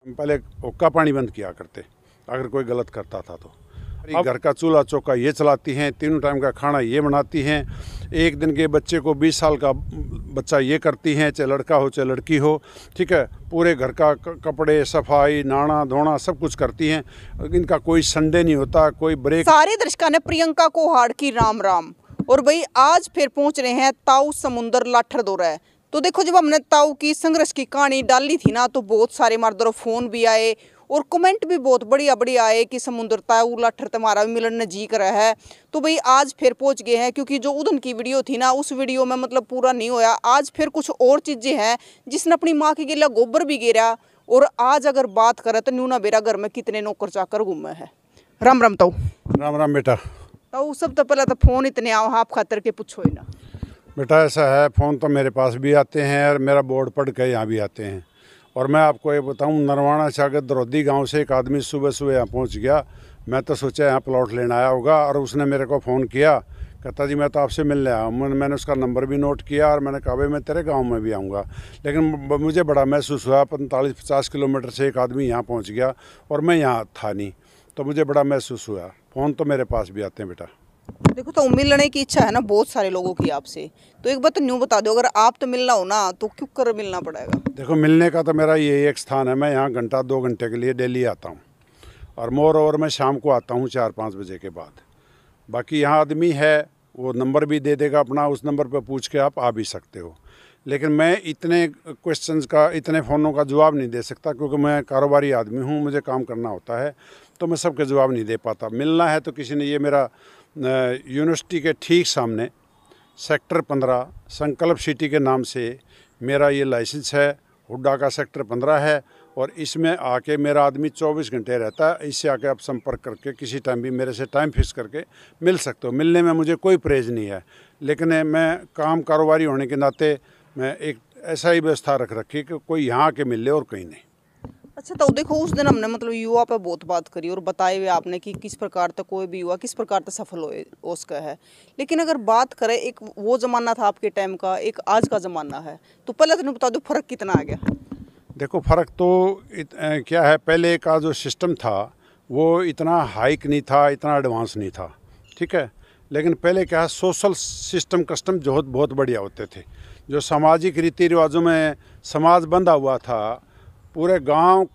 हम पहले हुक्का पानी बंद किया करते अगर कोई गलत करता था तो। अब घर का चूल्हा चौका ये चलाती हैं, तीनों टाइम का खाना ये बनाती हैं, एक दिन के बच्चे को 20 साल का बच्चा ये करती हैं, चाहे लड़का हो चाहे लड़की हो, ठीक है। पूरे घर का कपड़े सफाई नहाना धोना सब कुछ करती हैं। इनका कोई संडे नहीं होता, कोई ब्रेक। सारे दर्शकों ने प्रियंका कोहाड़ की राम राम। और भाई आज फिर पहुंच रहे हैं ताऊ समुंदर लाठर दौरा। तो देखो जब हमने ताऊ की संघर्ष की कहानी डाली थी ना, तो बहुत सारे मर्दों फोन भी आए और कमेंट भी बहुत बढ़िया बढ़िया आए कि समुद्र ताऊ लाठर तुम्हारा भी मिलन नजीक रहा है। तो भाई आज फिर पहुंच गए हैं, क्योंकि जो उदन की वीडियो थी ना, उस वीडियो में मतलब पूरा नहीं होया। आज फिर कुछ और चीजें हैं जिसने अपनी माँ के गिला गोबर भी गिरा। और आज अगर बात करें तो न्यूना बेरा घर में कितने नौकर चाकर घूमे हैं। राम राम ताऊ। राम राम बेटा। ताऊ सब तो पहले तो फोन इतने आओ आप खातर के पूछो ही ना बेटा। ऐसा है, फ़ोन तो मेरे पास भी आते हैं और मेरा बोर्ड पढ़ के यहाँ भी आते हैं। और मैं आपको ये बताऊं, नरवाना से आगे दरौदी गांव से एक आदमी सुबह सुबह यहाँ पहुँच गया। मैं तो सोचा यहाँ प्लॉट लेना आया होगा, और उसने मेरे को फ़ोन किया, कहता जी मैं तो आपसे मिलने आया हूँ। मैंने उसका नंबर भी नोट किया और मैंने कहा भाई मैं तेरे गांव में भी आऊँगा। लेकिन मुझे बड़ा महसूस हुआ, 45-50 किलोमीटर से एक आदमी यहाँ पहुँच गया और मैं यहाँ था नहीं, तो मुझे बड़ा महसूस हुआ। फ़ोन तो मेरे पास भी आते हैं बेटा। देखो तो मिलने की इच्छा है ना बहुत सारे लोगों की आपसे, तो एक बात तो न्यू बता दो, अगर आप तो मिलना हो ना तो क्यों कर मिलना पड़ेगा? देखो मिलने का तो मेरा यही एक स्थान है। मैं यहाँ घंटा 2 घंटे के लिए डेली आता हूँ, और मोर ओवर मैं शाम को आता हूँ 4-5 बजे के बाद। बाकी यहाँ आदमी है, वो नंबर भी दे देगा अपना, उस नंबर पर पूछ के आप आ भी सकते हो। लेकिन मैं इतने क्वेश्चंस का, इतने फ़ोनों का जवाब नहीं दे सकता, क्योंकि मैं कारोबारी आदमी हूँ, मुझे काम करना होता है, तो मैं सबके जवाब नहीं दे पाता। मिलना है तो किसी ने, ये मेरा यूनिवर्सिटी के ठीक सामने सेक्टर 15 संकल्प सिटी के नाम से मेरा ये लाइसेंस है, हुड्डा का सेक्टर 15 है, और इसमें आके मेरा आदमी 24 घंटे रहता है। इससे आके आप संपर्क करके किसी टाइम भी मेरे से टाइम फिक्स करके मिल सकते हो। मिलने में मुझे कोई परहेज नहीं है, लेकिन मैं काम कारोबारी होने के नाते मैं एक ऐसा ही व्यवस्था रख रखी कि कोई यहाँ आके मिल ले और कहीं नहीं। अच्छा तो देखो उस दिन हमने मतलब युवा पे बहुत बात करी और बताए हुए आपने कि किस प्रकार तक कोई भी युवा किस प्रकार तक सफल हो उसका है। लेकिन अगर बात करें, एक वो ज़माना था आपके टाइम का, एक आज का ज़माना है, तो पहले तो बता दो फ़र्क कितना आ गया? देखो फ़र्क तो क्या है, पहले का जो सिस्टम था वो इतना हाइक नहीं था, इतना एडवांस नहीं था, ठीक है। लेकिन पहले क्या है, सोशल सिस्टम कस्टम जो बहुत बढ़िया होते थे। जो सामाजिक रीति रिवाजों में समाज बंधा हुआ था, पूरे गांव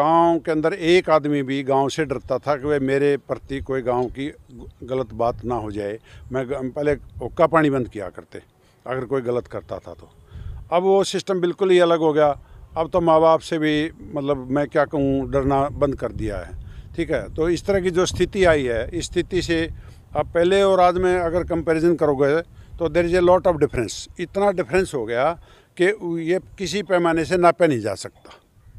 के अंदर एक आदमी भी गांव से डरता था कि वह मेरे प्रति कोई गांव की गलत बात ना हो जाए। मैं पहले हुक्का पानी बंद किया करते अगर कोई गलत करता था तो। अब वो सिस्टम बिल्कुल ही अलग हो गया। अब तो माँ बाप से भी मतलब मैं क्या कहूँ, डरना बंद कर दिया है, ठीक है। तो इस तरह की जो स्थिति आई है, इस स्थिति से अब पहले और आज में अगर कंपैरिजन करोगे तो there is a lot of difference. इतना डिफरेंस हो गया कि ये किसी पैमाने से नापा नहीं जा सकता।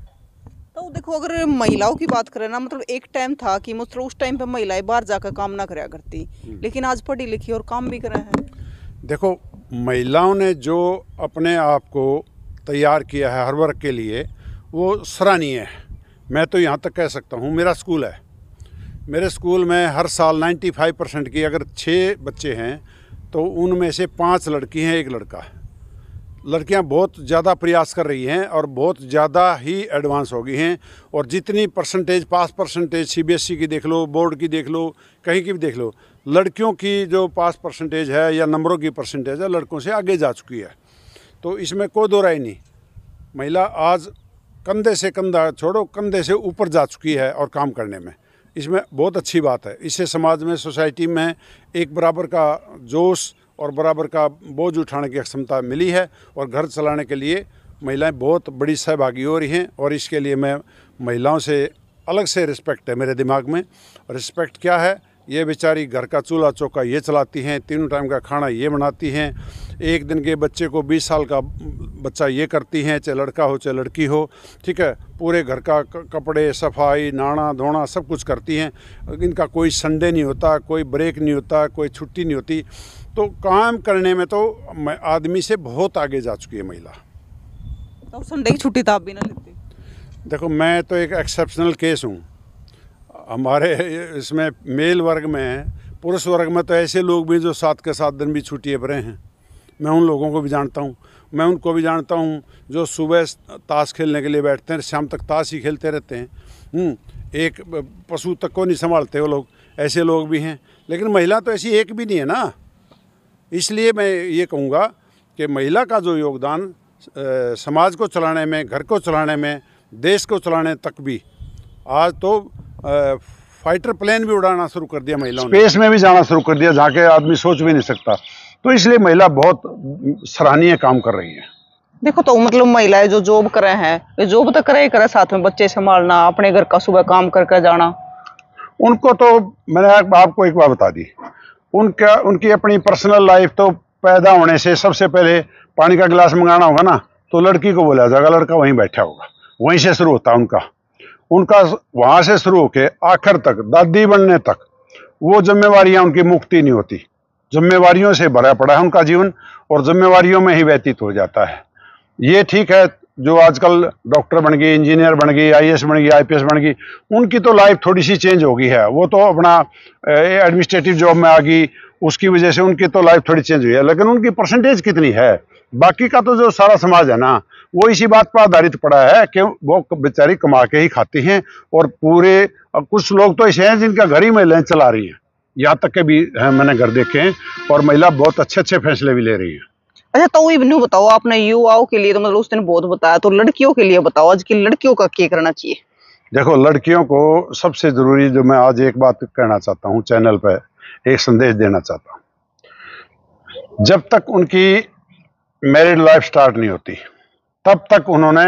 तो देखो अगर महिलाओं की बात करें ना, मतलब एक टाइम था कि मतलब उस टाइम पे महिलाएं बाहर जाकर काम ना कराया करती, लेकिन आज पढ़ी लिखी और काम भी कर रहे हैं। देखो महिलाओं ने जो अपने आप को तैयार किया है हर वर्ग के लिए, वो सराहनीय है। मैं तो यहाँ तक कह सकता हूँ, मेरा स्कूल है, मेरे स्कूल में हर साल 95% की, अगर 6 बच्चे हैं तो उनमें से 5 लड़की हैं, 1 लड़का है। लड़कियां बहुत ज़्यादा प्रयास कर रही हैं और बहुत ज़्यादा ही एडवांस हो गई हैं। और जितनी परसेंटेज, पास परसेंटेज CBSE की देख लो, बोर्ड की देख लो, कहीं की भी देख लो, लड़कियों की जो पास परसेंटेज है या नंबरों की परसेंटेज है, लड़कों से आगे जा चुकी है। तो इसमें कोई दो राय नहीं। महिला आज कंधे से कंधा छोड़ो, कंधे से ऊपर जा चुकी है और काम करने में, इसमें बहुत अच्छी बात है। इससे समाज में, सोसाइटी में एक बराबर का जोश और बराबर का बोझ उठाने की क्षमता मिली है, और घर चलाने के लिए महिलाएं बहुत बड़ी सहभागी हो रही हैं। और इसके लिए मैं महिलाओं से अलग से रिस्पेक्ट है मेरे दिमाग में। रिस्पेक्ट क्या है, ये बेचारी घर का चूल्हा चौका ये चलाती हैं, तीनों टाइम का खाना ये बनाती हैं, एक दिन के बच्चे को 20 साल का बच्चा ये करती हैं, चाहे लड़का हो चाहे लड़की हो, ठीक है। पूरे घर का कपड़े सफाई नहाना धोना सब कुछ करती हैं। इनका कोई संडे नहीं होता, कोई ब्रेक नहीं होता, कोई छुट्टी नहीं होती। तो काम करने में तो आदमी से बहुत आगे जा चुकी है महिला। तो संडे की छुट्टी तो आप भी ना लेते? देखो मैं तो एक एक्सेप्शनल केस हूँ। हमारे इसमें मेल वर्ग में, पुरुष वर्ग में तो ऐसे लोग भी जो 7 के 7 दिन भी छुट्टी पर हैं। मैं उन लोगों को भी जानता हूँ। मैं उनको भी जानता हूँ जो सुबह ताश खेलने के लिए बैठते हैं, शाम तक ताश ही खेलते रहते हैं। एक पशु तक को नहीं संभालते वो लोग, ऐसे लोग भी हैं। लेकिन महिला तो ऐसी एक भी नहीं है ना। इसलिए मैं ये कहूँगा कि महिला का जो योगदान समाज को चलाने में, घर को चलाने में, देश को चलाने तक भी, आज तो फाइटर प्लेन भी उड़ाना शुरू कर दिया महिलाओं ने, स्पेस में भी जाना शुरू कर दिया जहाँ के आदमी सोच भी नहीं सकता। तो इसलिए महिला बहुत सराहनीय काम कर रही है। देखो तो मतलब महिलाएं जो जॉब कर रहे हैं, ये जॉब तो करे ही करे, साथ में बच्चे संभालना, अपने घर का सुबह काम करके जाना। उनको तो मैंने आपको एक बात बता दी, उनकी अपनी पर्सनल लाइफ तो पैदा होने से सबसे पहले पानी का गिलास मंगाना होगा ना, तो लड़की को बोला जाएगा, लड़का वहीं बैठा होगा, वहीं से शुरू होता है उनका वहां से शुरू होके आखिर तक, दादी बनने तक, वो जिम्मेवारियां उनकी मुक्ति नहीं होती। जिम्मेवारियों से भरा पड़ा है उनका जीवन, और जिम्मेवारियों में ही व्यतीत हो जाता है। ये ठीक है, जो आजकल डॉक्टर बन गई, इंजीनियर बन गई, आईएएस बन गई, आईपीएस बन गई, उनकी तो लाइफ थोड़ी सी चेंज हो गई है। वो तो अपना एडमिनिस्ट्रेटिव जॉब में आ गई, उसकी वजह से उनकी तो लाइफ थोड़ी चेंज हुई है। लेकिन उनकी परसेंटेज कितनी है? बाकी का तो जो सारा समाज है ना, वो इसी बात पर आधारित पड़ा है कि वो बेचारी कमा के ही खाती हैं। और पूरे कुछ लोग तो ऐसे हैं जिनका घर ही महिलाएं चला रही हैं, यहाँ तक के भी हैं, मैंने घर देखे हैं। और महिला बहुत अच्छे अच्छे फैसले भी ले रही है। अच्छा, तो ये नहीं बताओ, आपने युवाओं के लिए तो मतलब उस दिन बहुत बताया, तो लड़कियों के लिए बताओ, आज की लड़कियों का क्या करना चाहिए? देखो, लड़कियों को सबसे जरूरी, जो मैं आज एक बात कहना चाहता हूँ चैनल पे, एक संदेश देना चाहता हूँ। जब तक उनकी मैरिड लाइफ स्टार्ट नहीं होती, तब तक उन्होंने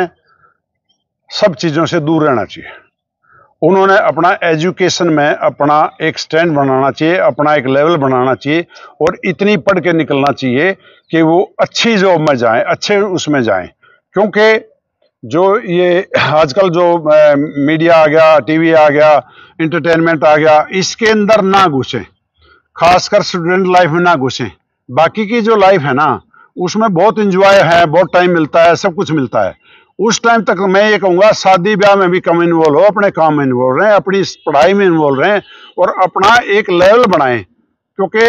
सब चीज़ों से दूर रहना चाहिए। उन्होंने अपना एजुकेशन में अपना एक स्टैंड बनाना चाहिए, अपना एक लेवल बनाना चाहिए, और इतनी पढ़ के निकलना चाहिए कि वो अच्छी जॉब में जाएं, अच्छे उसमें जाएं। क्योंकि जो ये आजकल जो मीडिया आ गया, टीवी आ गया, एंटरटेनमेंट आ गया, इसके अंदर ना घुसें, खासकर स्टूडेंट लाइफ में ना घुसें। बाकी की जो लाइफ है ना, उसमें बहुत इंजॉय है, बहुत टाइम मिलता है, सब कुछ मिलता है। उस टाइम तक मैं ये कहूँगा शादी ब्याह में भी कम इन्वॉल्व हो, अपने काम में इन्वॉल्व रहें, अपनी पढ़ाई में इन्वॉल्व रहें, और अपना एक लेवल बनाएं। क्योंकि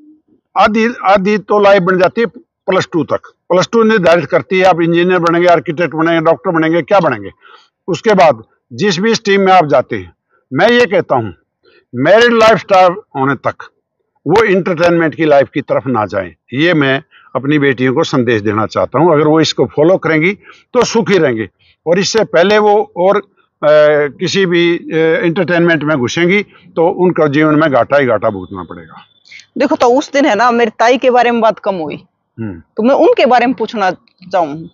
आधी आधी तो लाइफ बन जाती है +2 तक। +2 निर्धारित करती है आप इंजीनियर बनेंगे, आर्किटेक्ट बनेंगे, डॉक्टर बनेंगे, क्या बनेंगे। उसके बाद जिस भी स्ट्रीम में आप जाते हैं, मैं ये कहता हूँ मैरिड लाइफ स्टार्ट होने तक वो इंटरटेनमेंट की लाइफ की तरफ ना जाएं। ये मैं अपनी बेटियों को संदेश देना चाहता हूं। अगर वो इसको फॉलो करेंगी तो सुखी रहेंगी, और इससे पहले वो और किसी भी एंटरटेनमेंट में घुसेंगी तो उनका जीवन में घाटा ही घाटा भुगतना पड़ेगा। देखो तो उस दिन है ना, मेरी ताई के बारे में बात कम हुई, तो मैं उनके बारे में पूछना चाहूँ।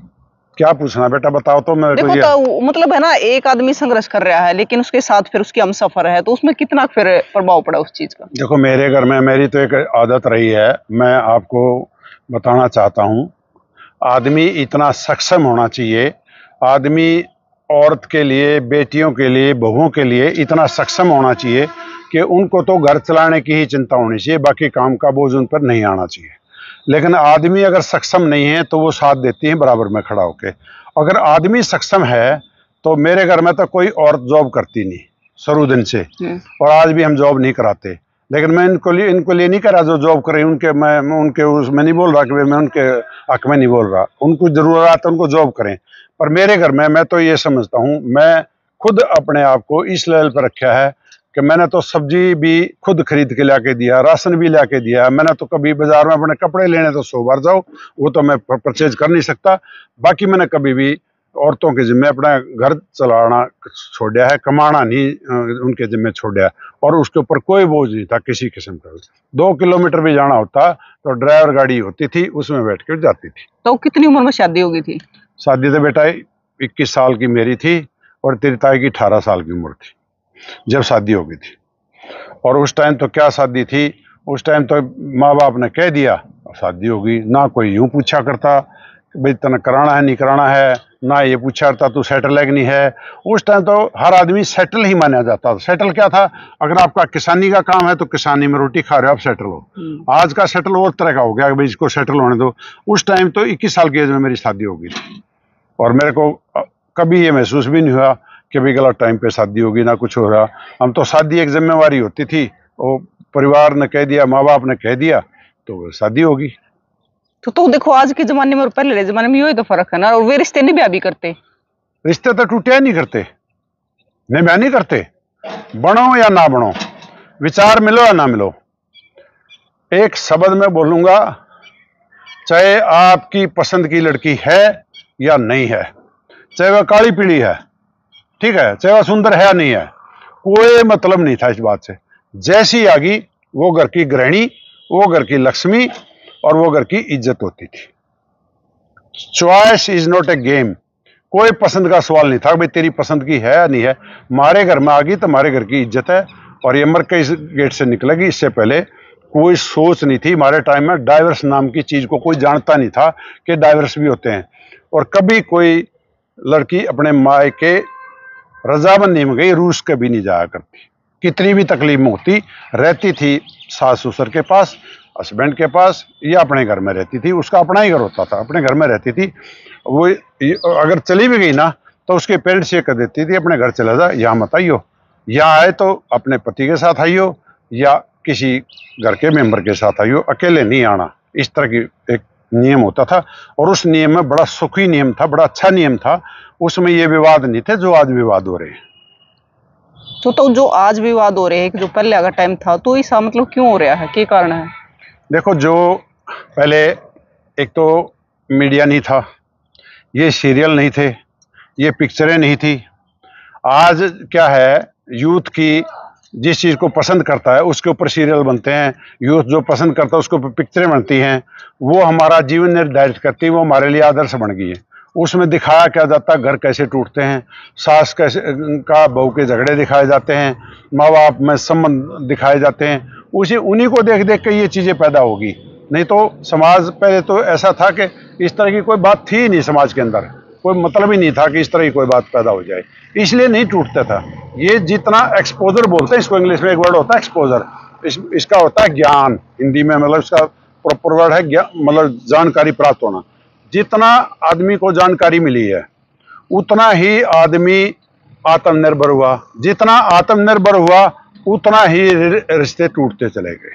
क्या पूछना बेटा, बताओ तो। मैं देखो तो मतलब है ना, एक आदमी संघर्ष कर रहा है, लेकिन उसके साथ फिर उसकी हमसफर है, तो उसमें कितना फिर प्रभाव पड़ा उस चीज का? देखो, मेरे घर में मेरी तो एक आदत रही है, मैं आपको बताना चाहता हूँ। आदमी इतना सक्षम होना चाहिए, आदमी औरत के लिए, बेटियों के लिए, बहुओं के लिए इतना सक्षम होना चाहिए कि उनको तो घर चलाने की ही चिंता होनी चाहिए, बाकी काम का बोझ उन पर नहीं आना चाहिए। लेकिन आदमी अगर सक्षम नहीं है तो वो साथ देती है बराबर में खड़ा होके। अगर आदमी सक्षम है तो मेरे घर में तो कोई औरत जॉब करती नहीं शुरू दिन से, और आज भी हम जॉब नहीं कराते। लेकिन मैं इनको लिए नहीं करा जो जॉब करें, मैं उनके उसमें नहीं बोल रहा कि मैं उनके हक में नहीं बोल रहा। उनको जरूरत है, उनको जॉब करें। पर मेरे घर में मैं तो ये समझता हूँ, मैं खुद अपने आप को इस लेवल पर रखा है कि मैंने तो सब्जी भी खुद खरीद के ला के दिया, राशन भी ला के दिया। मैंने तो कभी बाजार में अपने कपड़े लेने तो 100 बार जाओ, वो तो मैं परचेज कर नहीं सकता। बाकी मैंने कभी भी औरतों के जिम्मे अपना घर चलाना छोड़ा है, कमाना नहीं उनके जिम्मे छोड़ा, और उसके ऊपर कोई बोझ नहीं था किसी किस्म का। 2 किलोमीटर भी जाना होता तो ड्राइवर गाड़ी होती थी, उसमें बैठ कर जाती थी। तो कितनी उम्र में शादी हो गई थी? शादी तो बेटा 21 साल की मेरी थी, और तेरी ताई की 18 साल की उम्र थी जब शादी हो गई थी। और उस टाइम तो क्या शादी थी, उस टाइम तो माँ बाप ने कह दिया शादी हो गई। ना कोई यूं पूछा करता भाई तना कराना है नहीं कराना है, ना ये पूछा करता तू सेटल है कि नहीं है। उस टाइम तो हर आदमी सेटल ही माना जाता था। सेटल क्या था, अगर आपका किसानी का काम है तो किसानी में रोटी खा रहे हो आप, सेटल हो। आज का सेटल और तरह का हो गया, भाई इसको सेटल होने दो। उस टाइम तो 21 साल की एज में मेरी शादी हो गई थी, और मेरे को कभी ये महसूस भी नहीं हुआ कि भाई गलत टाइम पे शादी होगी, ना कुछ हो रहा। हम तो शादी एक जिम्मेवारी होती थी, वो परिवार ने कह दिया, माँ बाप ने कह दिया तो शादी होगी। तो देखो आज के जमाने में और पहले जमाने में यही तो फर्क है ना। और वे रिश्ते नहीं ब्याह भी करते, रिश्ते तो टूटे नहीं करते, नहीं ब्याह नहीं करते। बनो या ना बनो, विचार मिलो या ना मिलो। एक शब्द में बोलूंगा, चाहे आपकी पसंद की लड़की है या नहीं है, चाहे वह काली पीली है, ठीक है, चाहे वह सुंदर है या नहीं है, कोई मतलब नहीं था इस बात से। जैसी आ गई वो घर की गृहिणी, वो घर की लक्ष्मी और वो घर की इज्जत होती थी। Choice is not a game. कोई पसंद का सवाल नहीं था भाई तेरी पसंद की है या नहीं है। हमारे घर में आ गई तो हमारे घर की इज्जत है और ये मर के इस गेट से निकलेगी। इससे पहले कोई सोच नहीं थी। हमारे टाइम में डाइवर्स नाम की चीज को कोई जानता नहीं था कि डाइवर्स भी होते हैं। और कभी कोई लड़की अपने मायके रजामंदी में गई, रूस के भी नहीं जाया करती। कितनी भी तकलीफ में होती, रहती थी सास ससुर के पास, हस्बैंड के पास, या अपने घर में रहती थी। उसका अपना ही घर होता था, अपने घर में रहती थी। वो अगर चली भी गई ना तो उसके पेरेंट्स ये कह देती थी अपने घर चला जा, यहाँ मत आइयो, यहाँ आए तो अपने पति के साथ आइयो या किसी घर के मेंबर के साथ आइयो, अकेले नहीं आना। इस तरह की एक नियम होता था और उस नियम में बड़ा सुखी नियम था, बड़ा अच्छा नियम था। उसमें ये विवाद नहीं थे जो आज विवाद हो रहे हैं। तो जो आज विवाद हो रहे हैं, जो पहले अगर टाइम था, तो ऐसा मतलब क्यों हो रहा है, क्या कारण है? देखो, जो पहले एक तो मीडिया नहीं था, ये सीरियल नहीं थे, ये पिक्चरें नहीं थी। आज क्या है, यूथ की जिस चीज़ को पसंद करता है उसके ऊपर सीरियल बनते हैं, यूथ जो पसंद करता है उसके ऊपर पिक्चरें बनती हैं। वो हमारा जीवन निर्धारित करती है, वो हमारे लिए आदर्श बन गई है। उसमें दिखाया क्या जाता है, घर कैसे टूटते हैं, सास कैसे का बहू के झगड़े दिखाए जाते हैं, माँ बाप में संबंध दिखाए जाते हैं। उन्हीं को देख देख के ये चीज़ें पैदा होगी। नहीं तो समाज पहले तो ऐसा था कि इस तरह की कोई बात थी ही नहीं, समाज के अंदर कोई मतलब ही नहीं था कि इस तरह की कोई बात पैदा हो जाए, इसलिए नहीं टूटता था। ये जितना एक्सपोजर बोलते हैं इसको, इंग्लिश में एक वर्ड होता है एक्सपोजर, इसका होता है ज्ञान, हिंदी में मतलब इसका प्रॉपर वर्ड है ज्ञान, मतलब जानकारी प्राप्त होना। जितना आदमी को जानकारी मिली है उतना ही आदमी आत्मनिर्भर हुआ, जितना आत्मनिर्भर हुआ उतना ही रिश्ते टूटते चले गए।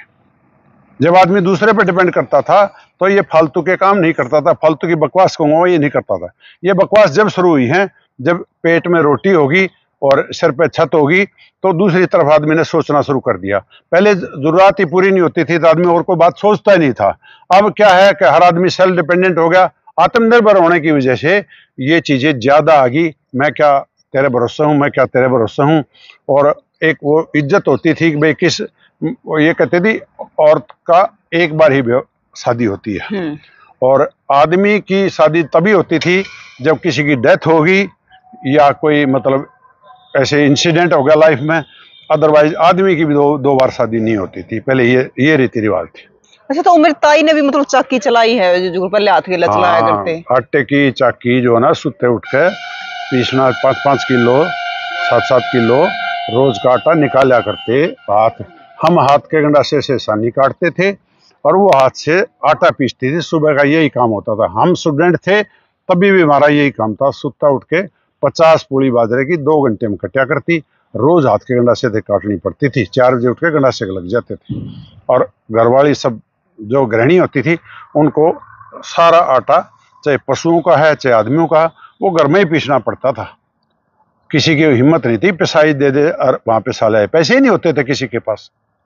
जब आदमी दूसरे पर डिपेंड करता था तो ये फालतू के काम नहीं करता था, फालतू की बकवास कहूँगा ये नहीं करता था। ये बकवास जब शुरू हुई है, जब पेट में रोटी होगी और सिर पे छत होगी तो दूसरी तरफ आदमी ने सोचना शुरू कर दिया। पहले जरूरत ही पूरी नहीं होती थी तो आदमी और कोई बात सोचता ही नहीं था। अब क्या है कि हर आदमी सेल्फ डिपेंडेंट हो गया। आत्मनिर्भर होने की वजह से ये चीज़ें ज़्यादा आ गई। मैं क्या तेरे भरोसे हूँ, मैं क्या तेरे भरोसे हूँ। और एक वो इज्जत होती थी कि भाई किस, ये कहते थी औरत का एक बार ही शादी होती है और आदमी की शादी तभी होती थी जब किसी की डेथ होगी या कोई मतलब ऐसे इंसिडेंट हो गया लाइफ में। अदरवाइज आदमी की भी दो बार शादी नहीं होती थी पहले, ये रीति रिवाज थी। अच्छा, तो मेरी ताई ने भी मतलब चाकी चलाई है, जो पहले हाथ के चलाया करते। आटे की चाकी जो है ना, सुते उठ के पीसना 5-5 किलो 7-7 किलो रोज का आटा निकाला करते हाथ। हम हाथ के गंडासे से सानी काटते थे और वो हाथ से आटा पीसती थी। सुबह का यही काम होता था। हम स्टूडेंट थे तभी भी हमारा यही काम था। सुता उठ के 50 पूड़ी बाजरे की 2 घंटे में कटिया करती। रोज हाथ के गंडासे से काटनी पड़ती थी। 4 बजे उठ के गंडासे लग जाते थे और घरवाली सब जो गृहिणी होती थी उनको सारा आटा, चाहे पशुओं का है चाहे आदमियों का, वो घर में ही पीसना पड़ता था। किसी की हिम्मत नहीं थी पिसाई दे दे और वहां पे साले पैसे ही नहीं होते थे किसी के पास।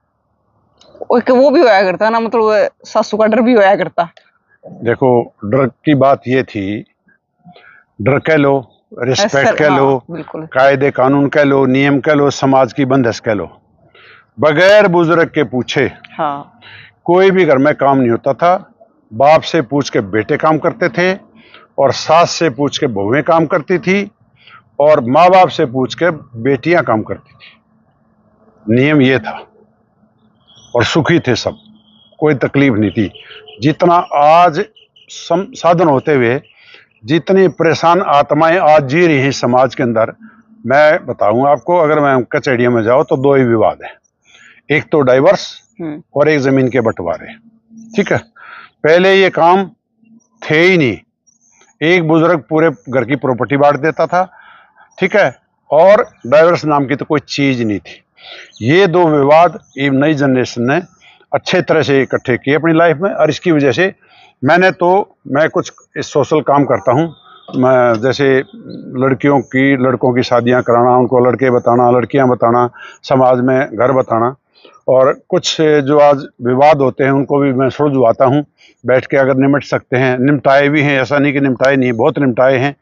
वो भी होया करता ना, मतलब सासू का डर भी होया करता। देखो, डर की बात ये थी, डर कह लो, रिस्पेक्ट कह लो, कायदे कानून कह लो, नियम कह लो, समाज की बंदिश कह लो, बगैर बुजुर्ग के पूछे कोई भी घर में काम नहीं होता था। बाप से पूछ के बेटे काम करते थे और सास से पूछ के बहुएं काम करती थी और माँ बाप से पूछ के बेटियां काम करती थी। नियम ये था और सुखी थे सब, कोई तकलीफ नहीं थी। जितना आज साधन होते हुए जितनी परेशान आत्माएं आज जी रही हैं समाज के अंदर, मैं बताऊं आपको, अगर मैं कचहरियों में जाऊं तो 2 ही विवाद है, एक तो डाइवर्स और एक जमीन के बंटवारे। ठीक है, पहले ये काम थे ही नहीं। एक बुजुर्ग पूरे घर की प्रॉपर्टी बांट देता था, ठीक है, और डाइवर्स नाम की तो कोई चीज नहीं थी। ये 2 विवाद नई जनरेशन ने अच्छे तरह से इकट्ठे किए अपनी लाइफ में और इसकी वजह से मैं कुछ इस सोशल काम करता हूँ। मैं जैसे लड़कों की शादियां कराना, उनको लड़के बताना, लड़कियां बताना, समाज में घर बताना, और कुछ जो आज विवाद होते हैं उनको भी मैं सुलझवाता हूँ बैठ के, अगर निपट सकते हैं। निपटाए भी हैं, ऐसा नहीं कि निपटाए नहीं, बहुत निपटाए हैं,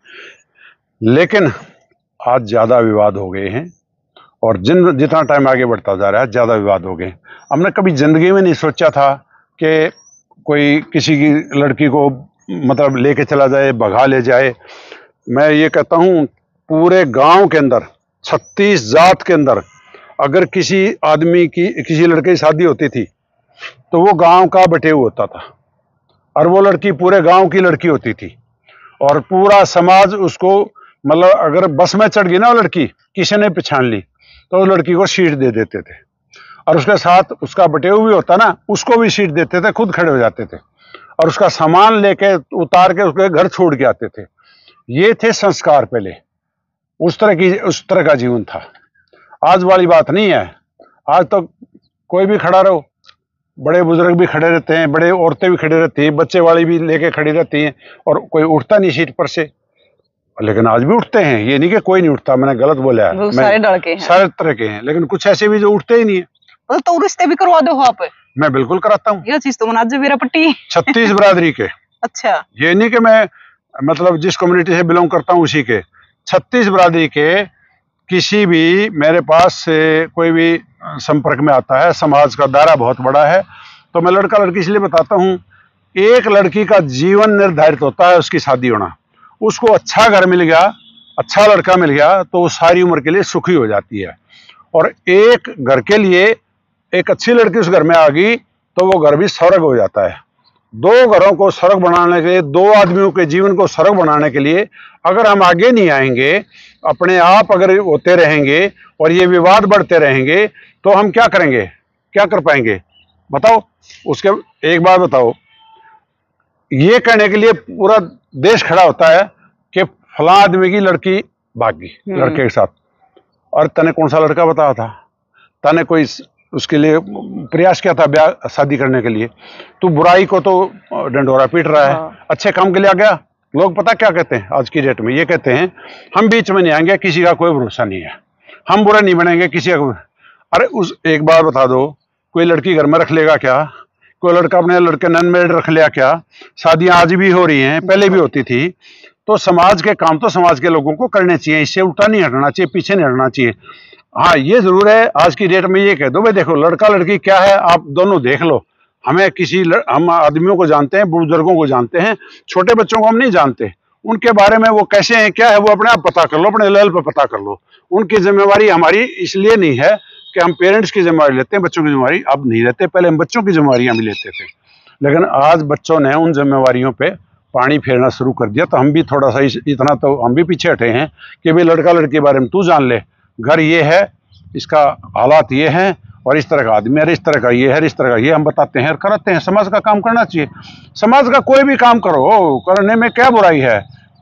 लेकिन आज ज़्यादा विवाद हो गए हैं, और जितना टाइम आगे बढ़ता जा रहा है ज़्यादा विवाद हो गए। हमने कभी ज़िंदगी में नहीं सोचा था कि कोई किसी की लड़की को मतलब लेके चला जाए, भगा ले जाए। मैं ये कहता हूँ, पूरे गांव के अंदर 36 जात के अंदर अगर किसी आदमी की, किसी लड़के की शादी होती थी तो वो गांव का बटेव होता था, और वो लड़की पूरे गांव की लड़की होती थी, और पूरा समाज उसको, मतलब अगर बस में चढ़ गई ना वो लड़की, किसी ने पहचान ली तो उस लड़की को सीट दे देते थे, और उसके साथ उसका बटेव भी होता ना, उसको भी सीट देते थे, खुद खड़े हो जाते थे, और उसका सामान लेके उतार के उसके घर छोड़ के आते थे। ये थे संस्कार पहले, उस तरह का जीवन था। आज वाली बात नहीं है। आज तो कोई भी खड़ा रहो, बड़े बुजुर्ग भी खड़े रहते हैं, बड़े औरतें भी खड़ी रहती हैं, बच्चे वाली भी लेके खड़ी रहती हैं, और कोई उठता नहीं सीट पर से। लेकिन आज भी उठते हैं, ये नहीं कि कोई नहीं उठता, मैंने गलत बोला है, सारे लड़के हैं, सारे तरह के हैं, लेकिन कुछ ऐसे भी जो उठते ही नहीं है। तो रिश्ते भी करवा दो आप? मैं बिल्कुल कराता हूँ। यह चीज तो मना मेरा पट्टी 36 बरादरी के। अच्छा, ये नहीं कि मैं मतलब जिस कम्युनिटी से बिलोंग करता हूँ उसी के, 36 बरादरी के किसी भी मेरे पास से कोई भी संपर्क में आता है। समाज का दायरा बहुत बड़ा है, तो मैं लड़का लड़की इसलिए बताता हूँ। एक लड़की का जीवन निर्धारित होता है उसकी शादी होना। उसको अच्छा घर मिल गया, अच्छा लड़का मिल गया, तो वो सारी उम्र के लिए सुखी हो जाती है। और एक घर के लिए एक अच्छी लड़की उस घर में आ गई तो वो घर भी स्वर्ग हो जाता है। दो घरों को स्वर्ग बनाने के लिए, दो आदमियों के जीवन को स्वर्ग बनाने के लिए अगर हम आगे नहीं आएंगे, अपने आप अगर होते रहेंगे और ये विवाद बढ़ते रहेंगे, तो हम क्या करेंगे, क्या कर पाएंगे बताओ? उसके एक बात बताओ, ये कहने के लिए पूरा देश खड़ा होता है कि फलां आदमी की लड़की भाग गई लड़के के साथ, और तने कौन सा लड़का बताया था? तने कोई उसके लिए प्रयास किया था ब्याह शादी करने के लिए? तू बुराई को तो डंडोरा पीट रहा है, अच्छे काम के लिए आ गया। लोग पता क्या कहते हैं आज की डेट में? ये कहते हैं हम बीच में नहीं आएंगे, किसी का कोई भरोसा नहीं है, हम बुरा नहीं बनेंगे किसी का। अरे उस एक बार बता दो, कोई लड़की घर में रख लेगा क्या? कोई लड़का अपने लड़के नन मेड रख लिया क्या? शादियां आज भी हो रही हैं, पहले भी होती थी। तो समाज के काम तो समाज के लोगों को करने चाहिए, इससे उल्टा नहीं हटना चाहिए, पीछे नहीं हटना चाहिए। हाँ, ये जरूर है आज की डेट में ये कह दो भाई देखो लड़का लड़की क्या है, आप दोनों देख लो। हमें हम आदमियों को जानते हैं, बुजुर्गों को जानते हैं, छोटे बच्चों को हम नहीं जानते। उनके बारे में वो कैसे हैं, क्या है, वो अपने आप पता कर लो, अपने लेवल पर पता कर लो। उनकी जिम्मेवारी हमारी इसलिए नहीं है कि हम पेरेंट्स की जिम्मेवारी लेते हैं, बच्चों की जिम्मेवारी अब नहीं लेते। पहले हम बच्चों की जिम्मेवारियां भी लेते थे, लेकिन आज बच्चों ने उन जिम्मेवारियों पे पानी फेरना शुरू कर दिया। तो हम भी थोड़ा सा इतना तो हम भी पीछे हटे हैं कि भाई लड़का लड़की के बारे में तू जान ले, घर ये है, इसका हालात ये हैं, और इस तरह का आदमी है, इस तरह का ये है, इस तरह का ये, हम बताते हैं और कराते हैं। समाज का काम करना चाहिए। समाज का कोई भी काम करो, करने में क्या बुराई है?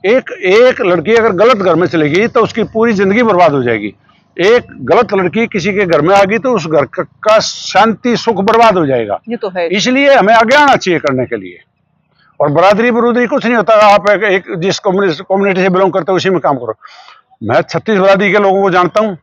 एक लड़की अगर गलत घर में चलेगी तो उसकी पूरी जिंदगी बर्बाद हो जाएगी। एक गलत लड़की किसी के घर में आ गई तो उस घर का शांति सुख बर्बाद हो जाएगा। ये तो है। इसलिए हमें आगे आना चाहिए करने के लिए। और बरादरी बरूदरी कुछ नहीं होता, आप एक जिस कम्युनिटी से बिलोंग करते हो उसी में काम करो। मैं 36 बरादरी के लोगों को जानता हूँ,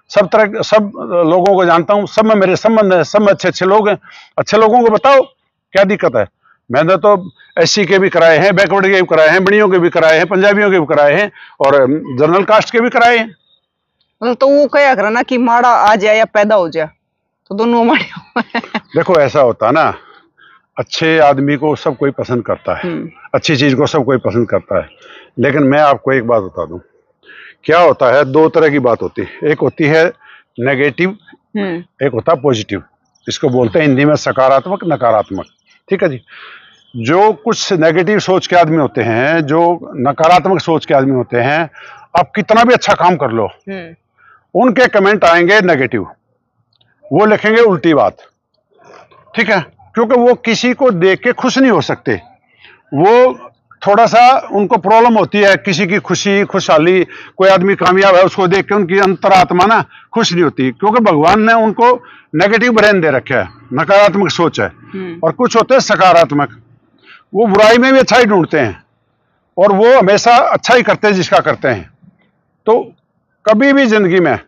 सब लोगों को जानता हूँ, सब में मेरे संबंध है, सब में अच्छे लोग हैं। अच्छे लोगों को बताओ क्या दिक्कत है? मैंने तो SC के भी कराए हैं, बैकवर्ड के भी कराए हैं, बनियों के भी कराए हैं, पंजाबियों के भी कराए हैं, और जनरल कास्ट के भी कराए हैं। मतलब तो वो क्या करा ना कि माड़ा आ जाए या पैदा हो जाए तो दोनों माड़े। देखो ऐसा होता ना, अच्छे आदमी को सब कोई पसंद करता है, अच्छी चीज को सब कोई पसंद करता है। लेकिन मैं आपको एक बात बता दूं, क्या होता है, दो तरह की बात होती है। एक होती है नेगेटिव, एक होता है पॉजिटिव। इसको बोलते हैं हिंदी में सकारात्मक, नकारात्मक। ठीक है जी। जो कुछ नेगेटिव सोच के आदमी होते हैं, जो नकारात्मक सोच के आदमी होते हैं, आप कितना भी अच्छा काम कर लो, उनके कमेंट आएंगे नेगेटिव, वो लिखेंगे उल्टी बात। ठीक है, क्योंकि वो किसी को देख के खुश नहीं हो सकते। वो थोड़ा सा उनको प्रॉब्लम होती है, किसी की खुशी खुशहाली, कोई आदमी कामयाब है उसको देख के उनकी अंतरात्मा ना खुश नहीं होती, क्योंकि भगवान ने उनको नेगेटिव ब्रेन दे रखा है, नकारात्मक सोच है। और कुछ होते हैं सकारात्मक, वो बुराई में भी अच्छाई ढूंढते हैं और वो हमेशा अच्छा ही करते हैं जिसका करते हैं। तो कभी भी जिंदगी में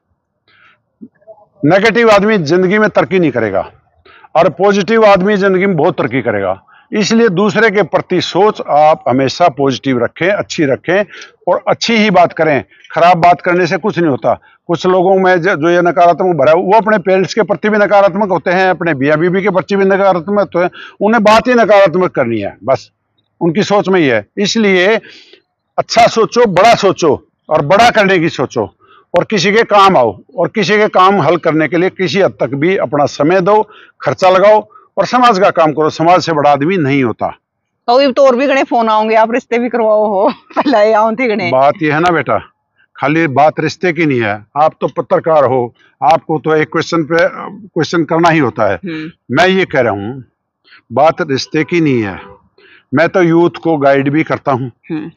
नेगेटिव आदमी जिंदगी में तरक्की नहीं करेगा और पॉजिटिव आदमी जिंदगी में बहुत तरक्की करेगा। इसलिए दूसरे के प्रति सोच आप हमेशा पॉजिटिव रखें, अच्छी रखें और अच्छी ही बात करें। खराब बात करने से कुछ नहीं होता। कुछ लोगों में जो ये नकारात्मक भरा है, वो अपने पेरेंट्स के प्रति भी नकारात्मक होते हैं, अपने मियां बीवी के प्रति भी नकारात्मक होते हैं। उन्हें बात ही नकारात्मक करनी है, बस उनकी सोच में ही है। इसलिए अच्छा सोचो, बड़ा सोचो और बड़ा करने की सोचो और किसी के काम आओ और किसी के काम हल करने के लिए किसी हद तक भी अपना समय दो, खर्चा लगाओ और समाज का काम करो। समाज से बड़ा आदमी नहीं होता। तो और भी गणे फोन आओगे, आप रिश्ते भी करवाओ हो पहले आओ थे गणे। बात यह है ना बेटा, खाली बात रिश्ते की नहीं है। आप तो पत्रकार हो, आपको तो एक क्वेश्चन पे क्वेश्चन करना ही होता है। मैं ये कह रहा हूँ बात रिश्ते की नहीं है। मैं तो यूथ को गाइड भी करता हूँ।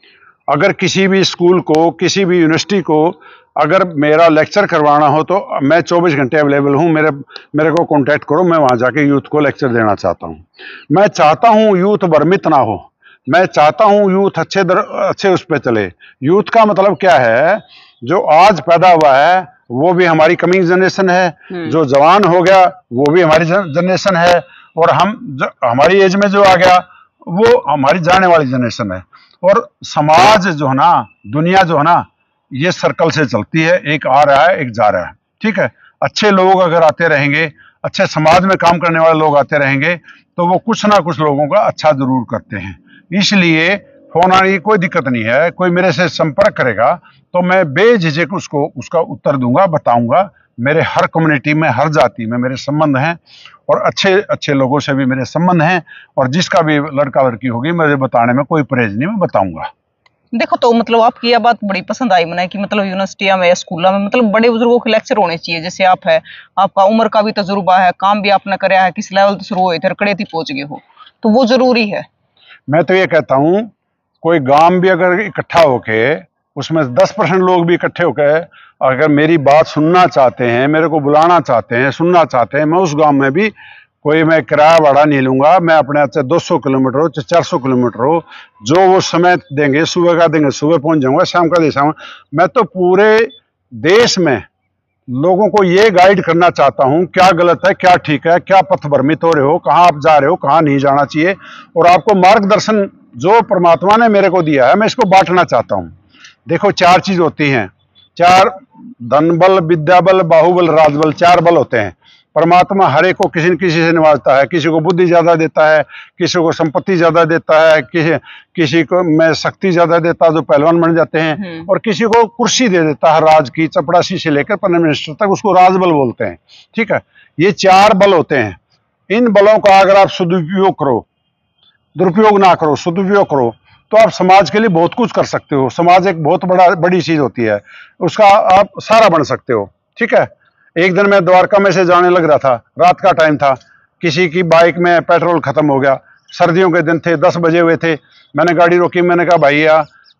अगर किसी भी स्कूल को, किसी भी यूनिवर्सिटी को अगर मेरा लेक्चर करवाना हो तो मैं 24 घंटे अवेलेबल हूँ। मेरे को कांटेक्ट करो, मैं वहाँ जाके यूथ को लेक्चर देना चाहता हूँ। मैं चाहता हूँ यूथ भ्रमित ना हो, मैं चाहता हूँ यूथ अच्छे उस पर चले। यूथ का मतलब क्या है, जो आज पैदा हुआ है वो भी हमारी कमिंग जनरेशन है, जो जवान हो गया वो भी हमारी जनरेशन है और हमारी एज में जो आ गया वो हमारी जाने वाली जनरेशन है। और समाज जो है ना, दुनिया जो है ना, ये सर्कल से चलती है, एक आ रहा है एक जा रहा है। ठीक है, अच्छे लोग अगर आते रहेंगे, अच्छे समाज में काम करने वाले लोग आते रहेंगे तो वो कुछ ना कुछ लोगों का अच्छा जरूर करते हैं। इसलिए फोन आने की कोई दिक्कत नहीं है। कोई मेरे से संपर्क करेगा तो मैं बेझिझक उसको उसका उत्तर दूंगा, बताऊंगा। मेरे हर कम्युनिटी में, हर जाति में मेरे संबंध हैं और अच्छे अच्छे लोगों से भी मेरे संबंध हैं और जिसका भी लड़का लड़की होगी मुझे बताने में कोई परहेज नहीं, मैं बताऊंगा। देखो तो मतलब आपकी यह बात बड़ी पसंद आई मुझे कि मतलब यूनिवर्सिटियां में, स्कूलों में मतलब बड़े बुजुर्गों के लेक्चर होने चाहिए। जैसे आप है, आपका उम्र का भी तजुर्बा है, काम भी आपने कराया है, किस लेवल से शुरू हुए थे, कड़े थी पहुंच गए हो, तो वो जरूरी है। मैं तो ये कहता हूँ कोई गांव भी अगर इकट्ठा होके उसमें 10% लोग भी इकट्ठे होकर अगर मेरी बात सुनना चाहते हैं, मेरे को बुलाना चाहते हैं, सुनना चाहते हैं, मैं उस गांव में भी कोई मैं किराया भाड़ा नहीं लूंगा। मैं अपने आप से 200 किलोमीटर हो, 400 किलोमीटर हो, जो वो समय देंगे, सुबह का देंगे सुबह पहुंच जाऊंगा, शाम का दे जाऊंगा। मैं तो पूरे देश में लोगों को ये गाइड करना चाहता हूं क्या गलत है, क्या ठीक है, क्या पथ भ्रमित हो रहे हो, कहाँ आप जा रहे हो, कहाँ नहीं जाना चाहिए। और आपको मार्गदर्शन जो परमात्मा ने मेरे को दिया है मैं इसको बांटना चाहता हूं। देखो 4 चीज होती हैं, 4 धन बल, विद्या बल, बाहुबल, राजबल, 4 बल होते हैं। परमात्मा हर एक को किसी न किसी से नवाजता है। किसी को बुद्धि ज्यादा देता है, किसी को संपत्ति ज्यादा देता है, किसी को मैं शक्ति ज्यादा देता है जो पहलवान बन जाते हैं, और किसी को कुर्सी दे देता है राज की, चपड़ासी से लेकर प्राइम मिनिस्टर तक, उसको राजबल बोलते हैं। ठीक है, ये 4 बल होते हैं। इन बलों का अगर आप सदुपयोग करो, दुरुपयोग ना करो, सदुपयोग करो, तो आप समाज के लिए बहुत कुछ कर सकते हो। समाज एक बहुत बड़ी चीज होती है, उसका आप सहारा बन सकते हो। ठीक है, एक दिन मैं द्वारका में से जाने लग रहा था, रात का टाइम था, किसी की बाइक में पेट्रोल खत्म हो गया, सर्दियों के दिन थे, 10 बजे हुए थे। मैंने गाड़ी रोकी, मैंने कहा भैया,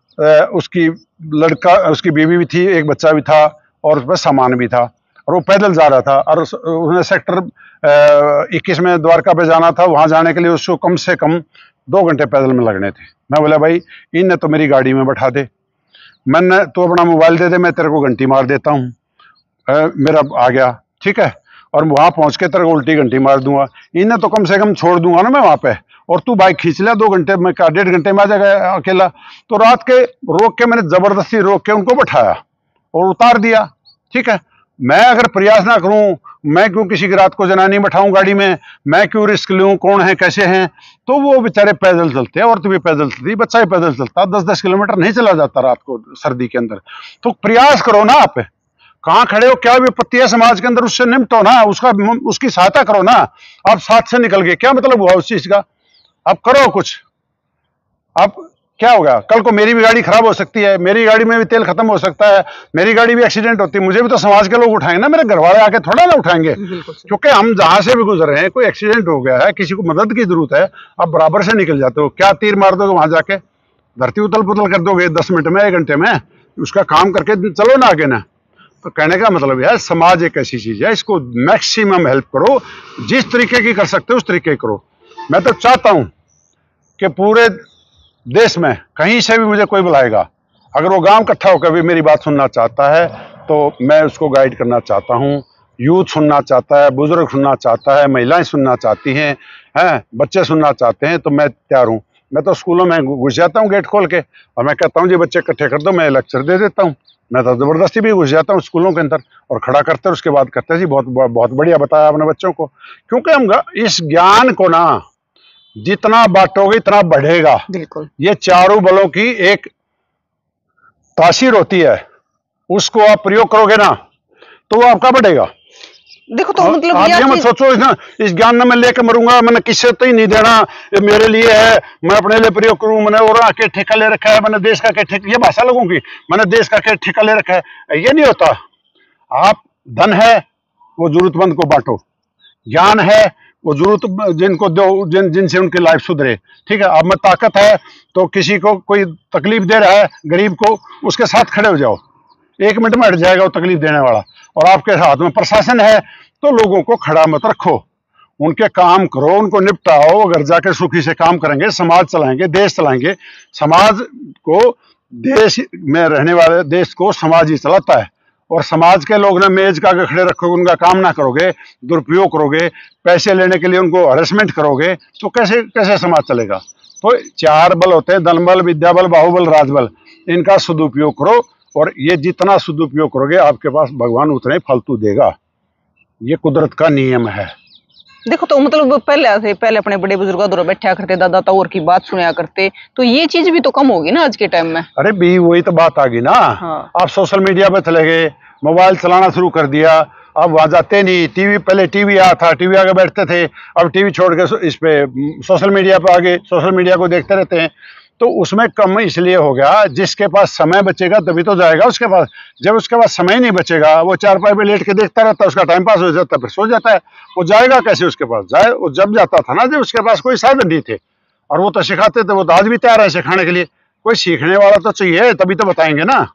उसकी बीवी भी थी, एक बच्चा भी था और उसमें सामान भी था और वो पैदल जा रहा था और उसने सेक्टर 21 में द्वारका पे जाना था। वहां जाने के लिए उसको कम से कम 2 घंटे पैदल में लगने थे। मैं बोला भाई इन्हें तो मेरी गाड़ी में बैठा दे, मैंने तो अपना मोबाइल दे दे, मैं तेरे को घंटी मार देता हूँ, मेरा आ गया। ठीक है, और वहां पहुंच के तेरे को उल्टी घंटी मार दूंगा। इन्हें तो कम से कम छोड़ दूंगा ना मैं वहां पे, और तू बाइक खींच लिया 2 घंटे में, 1.5 घंटे में आ जाएगा अकेला। तो रात के रोक के, मैंने जबरदस्ती रोक के उनको बैठाया और उतार दिया। ठीक है, मैं अगर प्रयास ना करूं, मैं क्यों किसी की रात को जनानी बैठाऊं गाड़ी में, मैं क्यों रिस्क लूं, कौन है कैसे हैं, तो वो बेचारे पैदल चलते हैं, औरत भी पैदल चलती, बच्चा भी पैदल चलता, 10-10 किलोमीटर नहीं चला जाता रात को सर्दी के अंदर। तो प्रयास करो ना, आप कहाँ खड़े हो, क्या विपत्ति है समाज के अंदर, उससे निपटो ना, उसकी सहायता करो ना। आप साथ से निकल गए, क्या मतलब हुआ उस चीज का? आप करो कुछ। आप क्या होगा, कल को मेरी भी गाड़ी खराब हो सकती है, मेरी गाड़ी में भी तेल खत्म हो सकता है, मेरी गाड़ी भी एक्सीडेंट होती है, मुझे भी तो समाज के लोग उठाएंगे ना, मेरे घर वाले आके थोड़ा ना उठाएंगे। क्योंकि हम जहां से भी गुजर रहे हैं, कोई एक्सीडेंट हो गया है, किसी को मदद की जरूरत है, आप बराबर से निकल जाते हो। क्या तीर मार दोगे वहां जाके, धरती उथल पुथल कर दोगे 10 मिनट में, 1 घंटे में, उसका काम करके चलो ना आगे ना। तो कहने का मतलब है समाज एक ऐसी चीज है, इसको मैक्सिमम हेल्प करो, जिस तरीके की कर सकते हो उस तरीके करो। मैं तो चाहता हूं कि पूरे देश में कहीं से भी मुझे कोई बुलाएगा, अगर वो गांव इकट्ठा होकर भी मेरी बात सुनना चाहता है तो मैं उसको गाइड करना चाहता हूँ। यूथ सुनना चाहता है, बुजुर्ग सुनना चाहता है, महिलाएं सुनना चाहती हैं, बच्चे सुनना चाहते हैं, तो मैं तैयार हूँ। मैं तो स्कूलों में घुस जाता हूँ गेट खोल के, और मैं कहता हूँ जी बच्चे इकट्ठे कर दो, मैं लेक्चर दे देता हूँ। मैं तो ज़बरदस्ती भी घुस जाता हूँ स्कूलों के अंदर और खड़ा करते हैं, उसके बाद कहते हैं जी बहुत बहुत बढ़िया बताया आपने बच्चों को। क्योंकि हम इस ज्ञान को ना जितना बांटोगे इतना बढ़ेगा। बिल्कुल। ये चारों बलों की एक तासीर होती है, उसको आप प्रयोग करोगे ना तो वो आपका बढ़ेगा। देखो तो मतलब आप ये मत सोचो इस ज्ञान में मैं लेकर मरूंगा, मैंने किससे तो ही नहीं देना, ये मेरे लिए है, मैं अपने लिए प्रयोग करूं, मैंने और आके ठेका ले रखा है, मैंने देश का क्या ठेका, ये भाषा लोगों की, मैंने देश का क्या ठेका ले रखा है, ये नहीं होता। आप धन है वो जरूरतमंद को बांटो, ज्ञान है वो जरूरत जिनको दो, जिनसे उनकी लाइफ सुधरे। ठीक है, आप में ताकत है तो किसी को कोई तकलीफ दे रहा है गरीब को, उसके साथ खड़े हो जाओ, 1 मिनट में हट जाएगा वो तकलीफ देने वाला। और आपके हाथ में प्रशासन है तो लोगों को खड़ा मत रखो, उनके काम करो, उनको निपटाओ। अगर जाकर सुखी से काम करेंगे समाज चलाएंगे, देश चलाएंगे। समाज को, देश में रहने वाले देश को समाज ही चलाता है। और समाज के लोग ना मेज का आगे खड़े रखोगे, उनका काम ना करोगे, दुरुपयोग करोगे, पैसे लेने के लिए उनको हरेसमेंट करोगे, तो कैसे कैसे समाज चलेगा। तो 4 बल होते हैं, धन बल, विद्या बल, बाहुबल, राजबल। इनका सदुपयोग करो, और ये जितना सदुपयोग करोगे आपके पास भगवान उतना ही फालतू देगा। ये कुदरत का नियम है। देखो तो मतलब पहले अपने बड़े बुजुर्ग दूर बैठा करते, दादा ताऊ की बात सुना करते, तो ये चीज भी तो कम होगी ना आज के टाइम में। अरे भी वही तो बात आ गई ना। हाँ। आप सोशल मीडिया पे चले गए, मोबाइल चलाना शुरू कर दिया, अब वहां जाते नहीं। टीवी, पहले टीवी आया था, टीवी आगे बैठते थे, अब टीवी छोड़ के इस पे सोशल मीडिया पे आगे, सोशल मीडिया को देखते रहते हैं। तो उसमें कम इसलिए हो गया, जिसके पास समय बचेगा तभी तो जाएगा उसके पास। जब उसके पास समय नहीं बचेगा, वो चारपाई पे लेट के देखता रहता है, उसका टाइम पास हो जाता है, फिर सो जाता है। वो जाएगा कैसे उसके पास? जाए वो जब जाता था ना जब उसके पास कोई साधन नहीं थे, और वो तो सिखाते थे, वो तो आज भी तैयार है सिखाने के लिए। कोई सीखने वाला तो चाहिए, तभी तो बताएंगे ना।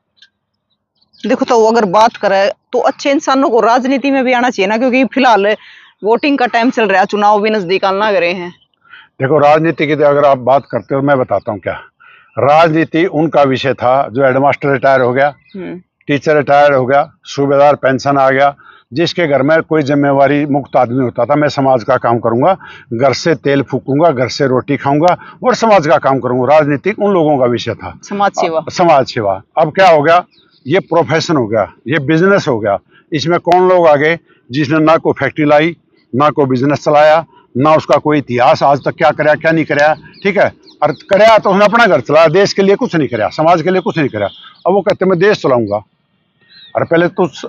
देखो तो अगर बात करें तो अच्छे इंसानों को राजनीति में भी आना चाहिए ना, क्योंकि फिलहाल वोटिंग का टाइम चल रहा है, चुनाव भी नजदीक आना गए हैं। देखो राजनीति की अगर आप बात करते हो, मैं बताता हूँ क्या। राजनीति उनका विषय था जो हेडमास्टर रिटायर हो गया, टीचर रिटायर हो गया, सूबेदार पेंशन आ गया, जिसके घर में कोई जिम्मेवारी मुक्त आदमी होता था। मैं समाज का काम करूंगा, घर से तेल फूकूंगा, घर से रोटी खाऊंगा और समाज का काम करूंगा। राजनीति उन लोगों का विषय था, समाज सेवा। समाज सेवा। अब क्या हो गया, ये प्रोफेशन हो गया, ये बिजनेस हो गया। इसमें कौन लोग आ गए जिसने ना कोई फैक्ट्री लाई, ना कोई बिजनेस चलाया, ना उसका कोई इतिहास आज तक क्या कराया क्या नहीं कराया। ठीक है, और कराया तो उसने अपना घर चलाया, देश के लिए कुछ नहीं कराया, समाज के लिए कुछ नहीं कराया। अब वो कहते मैं देश चलाऊंगा। अरे पहले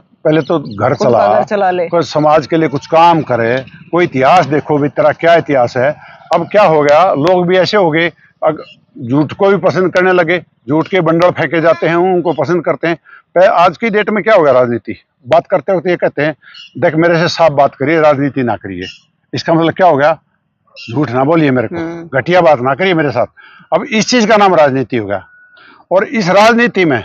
तो घर चला ले, कोई समाज के लिए कुछ काम करे, कोई इतिहास देखो भी तेरा क्या इतिहास है। अब क्या हो गया, लोग भी ऐसे हो गए, झूठ को भी पसंद करने लगे, झूठ के बंडल फेंके जाते हैं, उनको पसंद करते हैं। आज की डेट में क्या हो गया, राजनीति बात करते वक्त ये कहते हैं देख मेरे से साफ बात करिए, राजनीति ना करिए। इसका मतलब क्या हो गया, झूठ ना बोलिए मेरे को, घटिया बात ना करिए मेरे साथ। अब इस चीज का नाम राजनीति हो गया। और इस राजनीति में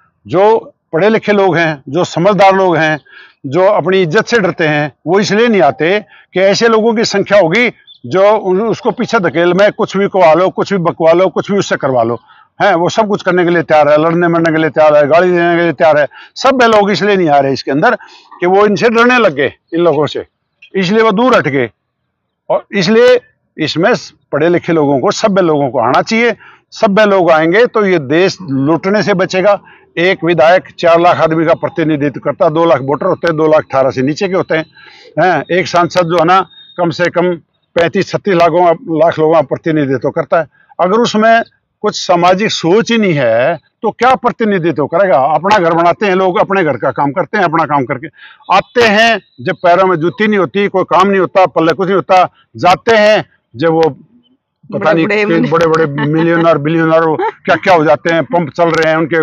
जो पढ़े लिखे लोग हैं, जो समझदार लोग हैं, जो अपनी इज्जत से डरते हैं, वो इसलिए नहीं आते कि ऐसे लोगों की संख्या होगी जो उसको पीछे धकेल में कुछ भी कवा लो, कुछ भी बकवा लो, कुछ भी उससे करवा लो। हैं वो सब कुछ करने के लिए तैयार है, लड़ने मरने के लिए तैयार है, गाली देने के लिए तैयार है। सब लोग इसलिए नहीं आ रहे इसके अंदर कि वो इनसे डरने लग गए, इन लोगों से, इसलिए वो दूर हट गए। और इसलिए इसमें पढ़े लिखे लोगों को, सभ्य लोगों को आना चाहिए। सभ्य लोग आएंगे तो ये देश लूटने से बचेगा। एक विधायक 4 लाख आदमी का प्रतिनिधित्व करता है, 2 लाख वोटर होते हैं, 2,18,000 से नीचे के होते हैं। एक सांसद जो है ना कम से कम 35-36 लाख लोगों का प्रतिनिधित्व करता है। अगर उसमें कुछ सामाजिक सोच ही नहीं है तो क्या प्रतिनिधित्व करेगा। अपना घर बनाते हैं लोग, अपने घर का काम करते हैं, अपना काम करके आते हैं। जब पैरों में जूती नहीं होती, कोई काम नहीं होता, पल्ले कुछ नहीं होता, जाते हैं जब वो पता नहीं बड़े बड़े मिलियनर बिलियनर क्या क्या हो जाते हैं, पंप चल रहे हैं उनके,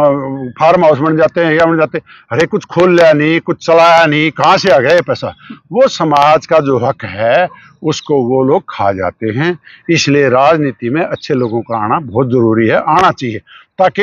फार्म हाउस बन जाते हैं, या बन जाते हैं। अरे कुछ खोल लिया नहीं, कुछ चलाया नहीं, कहाँ से आ गया पैसा। वो समाज का जो हक है उसको वो लोग खा जाते हैं। इसलिए राजनीति में अच्छे लोगों का आना बहुत जरूरी है, आना चाहिए। ताकि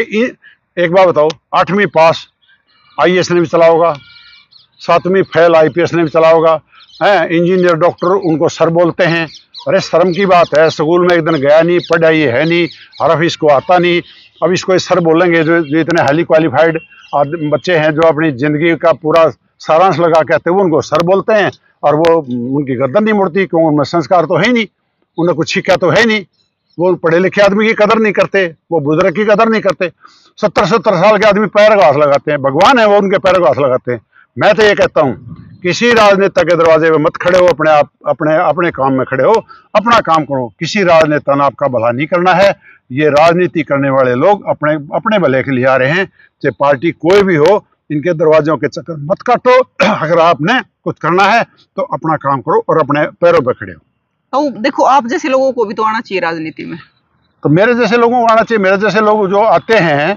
एक बात बताओ, 8वीं पास IAS ने भी चला होगा, 7वीं फेल IPS ने भी चला होगा, इंजीनियर डॉक्टर उनको सर बोलते हैं, अरे शर्म की बात है, स्कूल में एक दिन गया नहीं, पढ़ाई है नहीं, हरफ इसको आता नहीं। अब इसको सर बोलेंगे जो इतने हाईली क्वालिफाइड बच्चे हैं, जो अपनी ज़िंदगी का पूरा सारांश लगा कहते हैं, वो उनको सर बोलते हैं और वो उनकी गर्दन नहीं मुड़ती, क्योंकि उनमें संस्कार तो है नहीं, उन्हें कुछ सीखा तो है नहीं। वो पढ़े लिखे आदमी की कदर नहीं करते, वो बुजुर्ग की कदर नहीं करते। 70-70 साल के आदमी पैर को हाथ लगाते हैं, भगवान है वो उनके पैर को हाथ लगाते हैं। मैं तो ये कहता हूँ, किसी राजनेता के दरवाजे में मत खड़े हो, अपने काम में खड़े हो, अपना काम करो। किसी राजनेता ने आपका भला नहीं करना है। ये राजनीति करने वाले लोग अपने भले के लिए आ रहे हैं, चाहे पार्टी कोई भी हो। इनके दरवाजों के चक्कर मत काटो। अगर आपने कुछ करना है तो अपना काम करो और अपने पैरों पर खड़े हो। तो देखो, आप जैसे लोगों को भी तो आना चाहिए राजनीति में। तो मेरे जैसे लोगों को आना चाहिए। मेरे जैसे लोग जो आते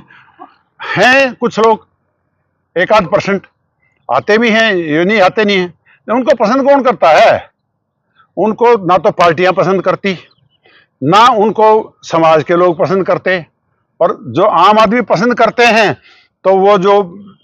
हैं कुछ लोग 1-8% आते भी हैं, ये नहीं आते नहीं हैं। उनको पसंद कौन करता है? उनको ना तो पार्टियां पसंद करती, ना उनको समाज के लोग पसंद करते। और जो आम आदमी पसंद करते हैं तो वो जो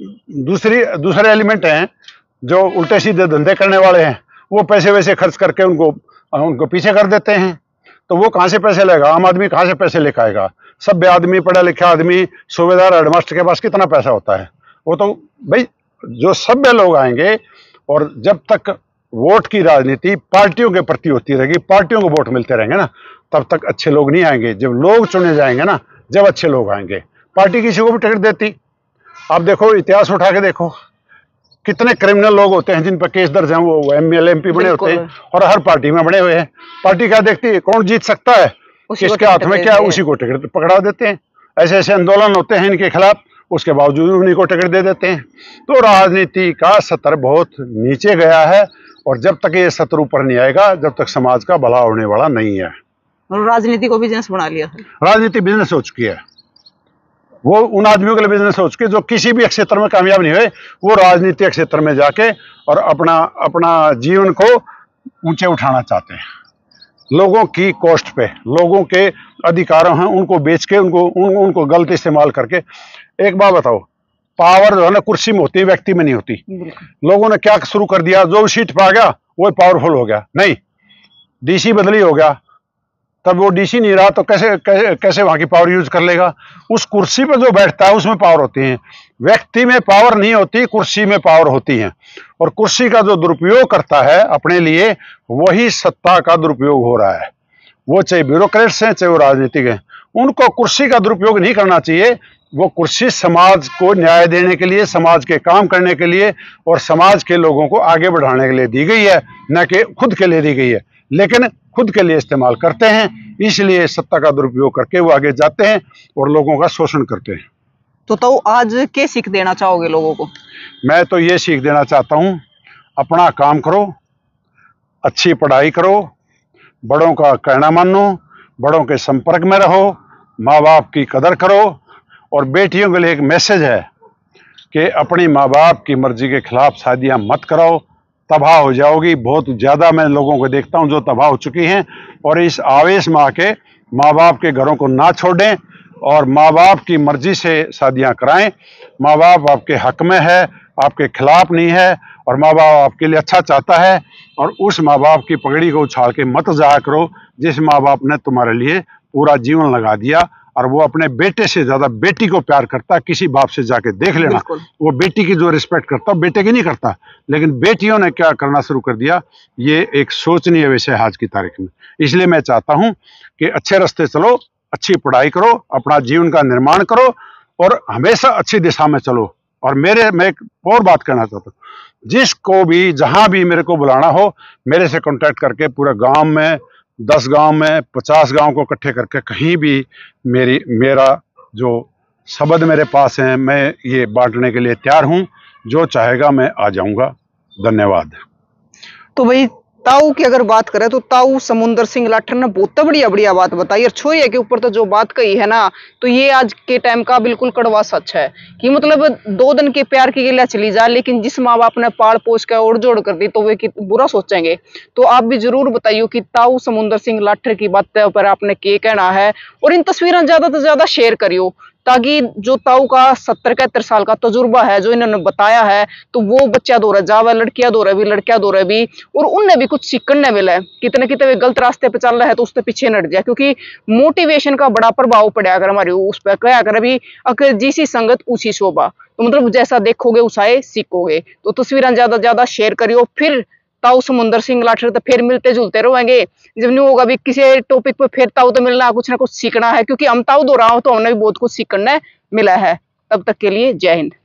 दूसरे एलिमेंट हैं, जो उल्टे सीधे धंधे करने वाले हैं, वो पैसे वैसे खर्च करके उनको पीछे कर देते हैं। तो वो कहाँ से पैसे लेगा? आम आदमी कहाँ से पैसे लेकर आएगा? सभ्य आदमी, पढ़ा लिखा आदमी, सूबेदार, हेडमास्टर के पास कितना पैसा होता है? वो तो भाई जो सभ्य लोग आएंगे। और जब तक वोट की राजनीति पार्टियों के प्रति होती रहेगी, पार्टियों को वोट मिलते रहेंगे ना, तब तक अच्छे लोग नहीं आएंगे। जब लोग चुने जाएंगे ना, जब अच्छे लोग आएंगे। पार्टी किसी को भी टिकट देती। आप देखो, इतिहास उठा के देखो, कितने क्रिमिनल लोग होते हैं जिन पर केस दर्ज हैं, वो एमएलए एमपी बने होते हैं और हर पार्टी में बने हुए हैं। पार्टी क्या देखती है? कौन जीत सकता है, किसके हाथ में क्या है, उसी को टिकट पकड़ा देते हैं। ऐसे ऐसे आंदोलन होते हैं इनके खिलाफ, उसके बावजूद उन्हीं को टिकट दे देते हैं। तो राजनीति का स्तर बहुत नीचे गया है, और जब तक ये स्तर ऊपर नहीं आएगा, जब तक समाज का भला होने वाला नहीं है। और राजनीति को बिजनेस बना लिया। राजनीति बिजनेस हो चुकी है। वो उन आदमियों के लिए बिजनेस हो चुकी है जो किसी भी क्षेत्र में कामयाब नहीं हुए। वो राजनीतिक क्षेत्र में जाके और अपना जीवन को ऊंचे उठाना चाहते हैं, लोगों की कॉस्ट पे, लोगों के अधिकारों हैं उनको बेच के, उनको गलत इस्तेमाल करके। एक बात बताओ, पावर जो है ना कुर्सी में होती है, व्यक्ति में नहीं होती। लोगों ने क्या शुरू कर दिया, जो सीट पे आ गया वो पावरफुल हो गया। नहीं, डीसी बदली हो गया, तब वो डीसी नहीं रहा तो कैसे वहां की पावर यूज कर लेगा? उस कुर्सी पर जो बैठता है उसमें पावर होती है। व्यक्ति में पावर नहीं होती, कुर्सी में पावर होती है। और कुर्सी का जो दुरुपयोग करता है अपने लिए, वही सत्ता का दुरुपयोग हो रहा है। वो चाहे ब्यूरोक्रेट्स हैं, चाहे वो राजनीतिक हैं, उनको कुर्सी का दुरुपयोग नहीं करना चाहिए। वो कुर्सी समाज को न्याय देने के लिए, समाज के काम करने के लिए और समाज के लोगों को आगे बढ़ाने के लिए दी गई है, न कि खुद के लिए दी गई है। लेकिन खुद के लिए इस्तेमाल करते हैं, इसलिए सत्ता का दुरुपयोग करके वो आगे जाते हैं और लोगों का शोषण करते हैं। तो आज क्या सीख देना चाहोगे लोगों को? मैं तो ये सीख देना चाहता हूँ, अपना काम करो, अच्छी पढ़ाई करो, बड़ों का कहना मानो, बड़ों के संपर्क में रहो, माँ बाप की कदर करो। और बेटियों के लिए एक मैसेज है कि अपनी माँ बाप की मर्जी के खिलाफ शादियाँ मत कराओ, तबाह हो जाओगी। बहुत ज़्यादा मैं लोगों को देखता हूँ जो तबाह हो चुकी हैं। और इस आवेश में आके माँ बाप के घरों को ना छोड़ें और माँ बाप की मर्जी से शादियाँ कराएं। माँ बाप आपके हक में है, आपके खिलाफ नहीं है, और माँ बाप आपके लिए अच्छा चाहता है। और उस माँ बाप की पगड़ी को उछाल के मत जाया करो जिस माँ बाप ने तुम्हारे लिए पूरा जीवन लगा दिया। और वो अपने बेटे से ज्यादा बेटी को प्यार करता है। किसी बाप से जाके देख लेना, वो बेटी की जो रिस्पेक्ट करता है बेटे की नहीं करता। लेकिन बेटियों ने क्या करना शुरू कर दिया, ये एक सोचनीय विषय है आज की तारीख में। इसलिए मैं चाहता हूं कि अच्छे रास्ते चलो, अच्छी पढ़ाई करो, अपना जीवन का निर्माण करो और हमेशा अच्छी दिशा में चलो। और मैं एक और बात कहना चाहता हूँ, जिसको भी जहां भी मेरे को बुलाना हो, मेरे से कांटेक्ट करके पूरा गांव में, 10 गांव में, 50 गांव को इकट्ठे करके कहीं भी मेरा जो शब्द मेरे पास है, मैं ये बांटने के लिए तैयार हूं। जो चाहेगा मैं आ जाऊंगा। धन्यवाद। तो भाई ताऊ की अगर बात करें तो ताऊ समुंदर सिंह लाठर ने बहुत बढ़िया बात बताई। और छोरिया के ऊपर तो जो बात कही है ना, तो ये आज के टाइम का बिल्कुल कड़वा सच है कि मतलब 2 दिन के प्यार के लिए चली जाए, लेकिन जिस माँ बाप ने पाल पोस कर ओढ़ जोड़ कर दी तो वे बुरा सोचेंगे। तो आप भी जरूर बताइए कि ताऊ समुंदर सिंह लाठर की बातों पर आपने क्या कहना है। और इन तस्वीरें ज्यादा से ज्यादा शेयर करियो, ताकि जो ताऊ का 70-71 साल का तजुर्बा है, जो इन्होंने बताया है, तो वो बच्चा दो रहा जावा, लड़कियां दो रहे भी, लड़कियां दो रहे भी, और उनने भी कुछ सीखने मिला है। कितने कितने गलत रास्ते पे चल रहा है तो उससे पीछे न हट जाए, क्योंकि मोटिवेशन का बड़ा प्रभाव पड़ा अगर हमारे उस पर क्या कर अभी अगर जिसी संगत उसी शोभा, तो मतलब जैसा देखोगे उसाए सीखोगे। तो तस्वीरें ज्यादा शेयर करियो। फिर ताऊ समुंदर सिंह लाठर तो फिर मिलते जुलते रहेंगे। जब नहीं होगा भी किसी टॉपिक पे फिर ताऊ तो मिलना, कुछ ना कुछ सीखना है, क्योंकि हम ताऊ दो रहा हो तो हमने भी बहुत कुछ सीखना मिला है। तब तक के लिए जय हिंद।